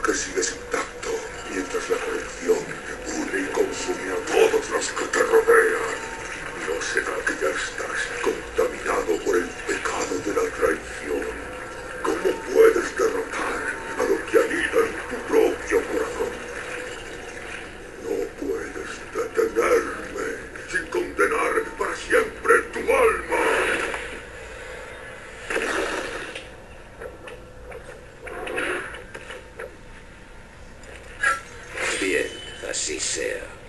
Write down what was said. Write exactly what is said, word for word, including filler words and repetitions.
que sigues intacto, mientras la corrupción te pudre y consume a todos los que te rodean. ¿No será que ya estás contaminado por el pecado de la traición? ¿Cómo puedes derrotar a lo que anida en tu propio corazón? No puedes detenerme sin condenar para siempre tu alma. Bien, así sea.